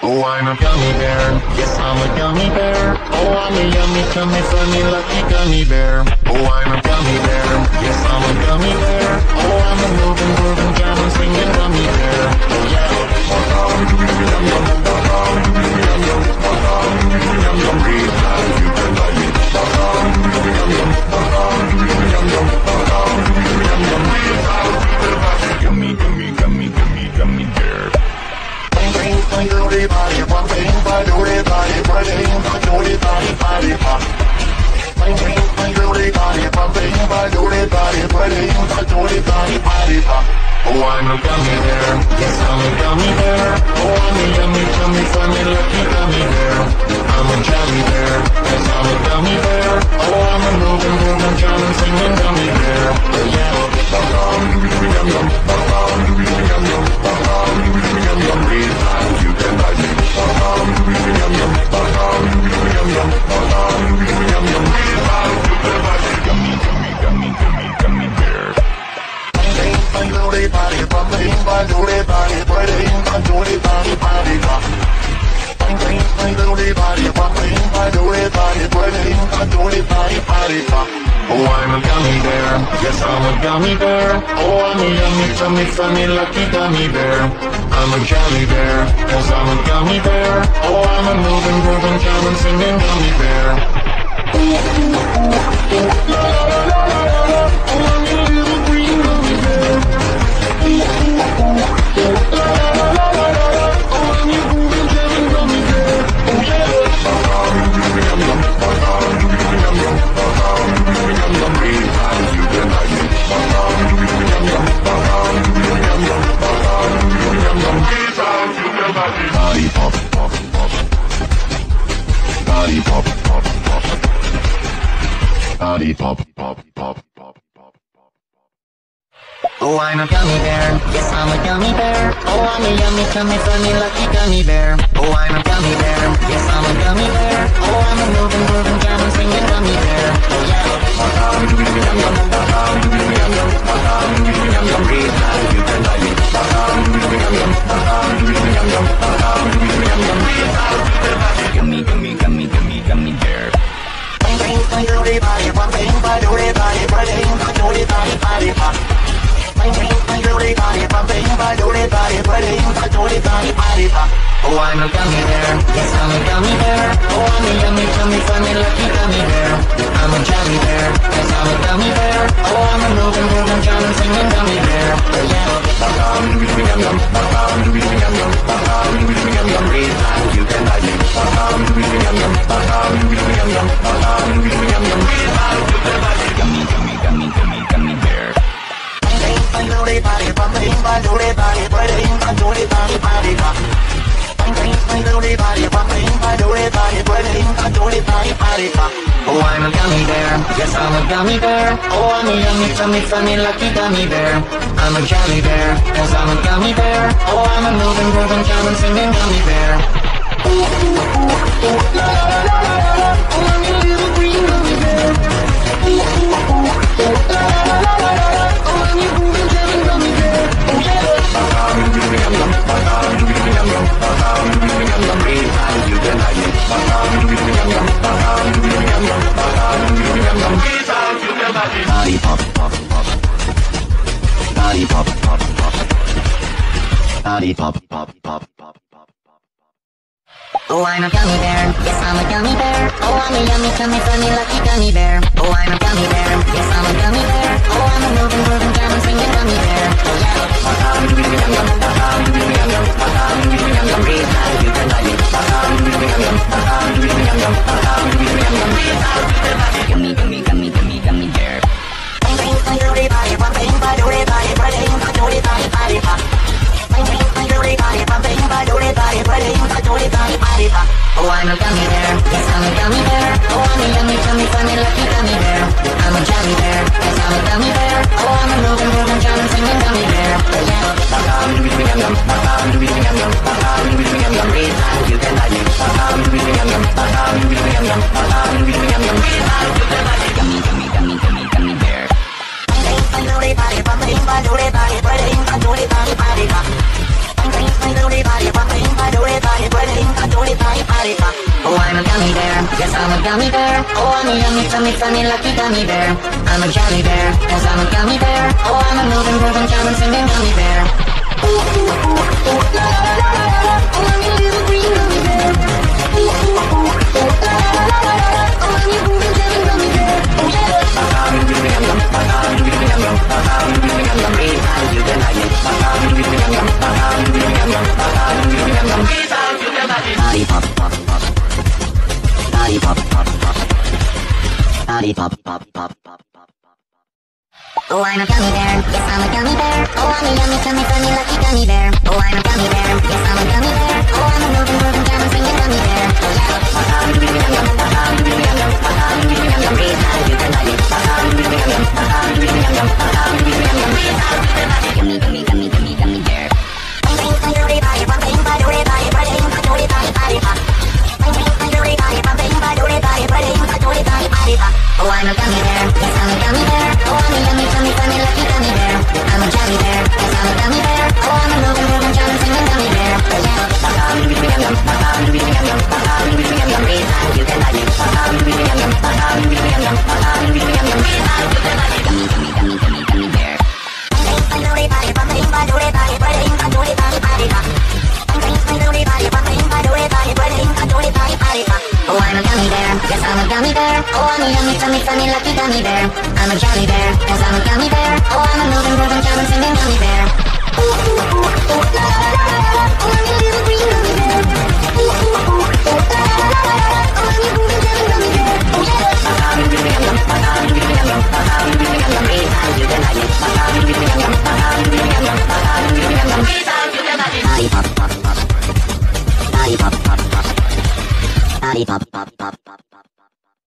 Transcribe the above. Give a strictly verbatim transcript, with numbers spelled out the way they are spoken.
Oh, I'm a gummy bear. Yes, I'm a gummy bear. Oh, I'm a yummy, tummy, funny, lucky gummy bear. Oh, I'm a gummy bear. Yes, I'm a gummy bear. Oh, I'm a moving, grooving, jamming, singing gummy bear. Oh, yeah. Yum, yum, yum, yum, yum, yum, yum, breathe like you can like me. Yum, yum, yum, yum, yum, yum, breathe like you can like me. Gummy, gummy, gummy, gummy, gummy bear. Bang, doody body, bang, bang, doody body, bang, doody body, body pop. Bang, bang, doody body, bang, bang, doody body, bang, doody body, body pop. Oh, I'm a gummy bear. Yes, I'm a gummy bear. Oh, I'm a yummy, tummy, funny, lucky gummy bear. I'm a jelly bear. Yes, I'm a gummy bear. Oh, I'm a moving, moving, jamming, singing gummy bear. Oh, yeah. Yum, yum, yum, yum, yum, yum, yum, breathe like you can like me. Yum, yum, yum, yum, yum, yum, yum, breathe like you can like me. Gummy, gummy, gummy, gummy, gummy bear. Bang, doody body, bang, bang, doody body, bang, doody body, body pop. Bang, bang, doody body, bang, bang, doody body, bang, doody body, body pop. Oh, I'm a gummy bear. Yes, I'm a gummy bear. Oh, I'm a yummy, tummy, funny, lucky gummy bear. I'm a jelly bear. Yes, I'm a gummy bear. Oh, I'm a moving, grooving, jamming, singing gummy bear. Oh, I'm a little green gummy bear. Oh, I'm your grooving, jamming gummy bear. Oh, yeah. Yum, yum, yum, yum, yum, yum, breathe like you can like me. Yum, yum, yum, yum, yum, yum, breathe like you can like me. Body pop, pop, pop. Body pop, pop, pop. Body pop, pop, pop, pop, pop, pop. Oh, I'm a gummy bear. Yes, I'm a gummy bear. Oh, I'm a yummy, tummy, funny, lucky gummy bear. Oh, I'm a gummy bear. Yes, I'm a gummy bear. Oh, I'm a moving, grooving, jamming, singing gummy bear. Oh, yeah. Yum, yum, yum, yum, yum, yum, breathe like you can like me. Yum, yum, yum, yum, yum, yum, breathe like you can like me. Gummy, gummy, gummy, gummy, gummy bear. Bang, bang, bang, doody body, bang, bang, doody body, bang, doody body, body pop. Bang, bang, bang, doody body, bang, bang, doody body, bang, doody body, body pop. Oh, I'm a gummy bear. Yes, I'm a gummy bear. Oh, I'm a yummy, tummy, funny, lucky gummy bear. I'm a jelly bear. Yes, I'm a gummy bear. Oh, I'm a moving, grooving, jamming, singing gummy bear. Oh, yeah. Yum, yum, yum, yum, yum, yum, yum, breathe like you can like me. Yum, yum, yum, yum, yum, yum, breathe like you can like me. Gummy, gummy, gummy, gummy, gummy bear. Bang, bang, doody body, bang, bang, doody body, bang, doody body, body pop. Bang, bang, bang, doody body, bang, bang, doody body, bang, doody body, body pop. Oh, I'm a gummy bear. Yes, I'm a gummy bear. Oh, I'm a yummy, tummy, funny, lucky gummy bear. I'm a jelly bear. Yes, I'm a gummy bear. Oh, I'm a moving, grooving, jamming, singing gummy bear. Ooh, ooh, ooh, ooh, la la la la la la. Oh, I'm your little green gummy bear. Ooh, ooh, ooh, ooh, la la la la la la. Oh, I'm your grooving, jamming gummy bear. Oh, yeah. Yum, yum, yum, yum, yum, yum, yum, breathe like you can like me. Yum, yum, yum, yum, yum, yum, yum, breathe like you can like me. Body pop, pop, pop. Body pop, pop, pop. Body pop, pop, pop, pop, pop. Oh, I'm a gummy bear. Yes, I'm a gummy bear. Oh, I'm a yummy, tummy, funny, lucky gummy bear. Oh, I'm a gummy bear. Yes, I'm a gummy bear. Oh, I'm a moving, grooving, jamming, singing gummy bear. Oh, yeah. Yum, yum, yum, yum, yum, yum, breathe like you can like me. Yum, yum, yum, yum, yum, breathe like you can like me. Gummy, gummy, gummy, gummy, gummy bear. Bang, bang, bang, doody body, bang, bang, doody body, bang, doody body, body pop. Bang, bang, bang, doody body, bang, bang, doody body, bang, doody body, body pop. Oh, I'm a gummy bear. Yes, I'm a gummy bear. Oh, I'm a yummy, tummy, funny, lucky gummy bear. I'm a jelly bear. Yes, I'm a gummy bear. Oh, I'm a moving, grooving, jamming, singing gummy bear. Oh, yeah. Yum, yum, yum, yum, yum, yum, yum, breathe like you can like me. Yum, yum, yum, yum, yum, yum, yum, breathe like you can like me. Gummy, gummy, gummy, gummy, gummy bear. Bang, bang, doody body, bang, bang, doody body, bang, doody body, body pop. Bang, bang, doody body, bang, bang, doody body, bang, yes I'm a gummy bear. Oh, I'm a yummy, tummy, funny, lucky gummy bear. I'm a jelly bear, yes I'm a gummy bear. Oh, I'm a moving, grooving, jamming, singing gummy bear. Ooh, ooh, ooh, ooh, la la la la la la. Oh, I'm your little green gummy bear. Ooh, ooh, ooh, ooh, la la la la la la. Oh, I'm your moving, jamming gummy bear. Oh yeah. Three times you can like it. Body pop, pop, pop. Body pop, pop, pop. Body pop, pop, pop, pop, pop. Oh, I'm a gummy bear. Yes, I'm a gummy bear. Oh, I'm a yummy, tummy, funny, lucky gummy bear. Oh, I'm a gummy bear. Yes, I'm a gummy bear. Oh, I'm a moving, grooving, jamming, singing gummy bear. Oh yeah. Three times you can like it. Gummy, gummy, gummy, gummy, gummy bear. Oh, I'm a gummy bear, yes I'm a gummy bear. Oh, I'm a yummy, tummy, funny, lucky gummy bear. I'm a jelly bear, yes I'm a gummy bear. Oh, I'm a moving, grooving, jamming, singing gummy bear. Oh yeah. Three times you can like it. Gummy, gummy, gummy, gummy, gummy bear. Oh, I'm a gummy bear, yes I'm a gummy bear. Oh, I'm a yummy, tummy, funny, lucky gummy bear. I'm a jelly bear, yes I'm a gummy bear. Oh, I'm a moving, grooving, jamming, singing gummy bear. Ooh, ooh, ooh, ooh, la la la la la. Oh, I'm your little green gummy bear. Ooh, ooh, ooh, ooh, la la la la la. Oh, I'm your moving, jamming gummy bear. Oh yeah. Three times you can like it. Body pop, pop, pop. Body pop, pop, pop. Body pop, pop, pop, pop, pop.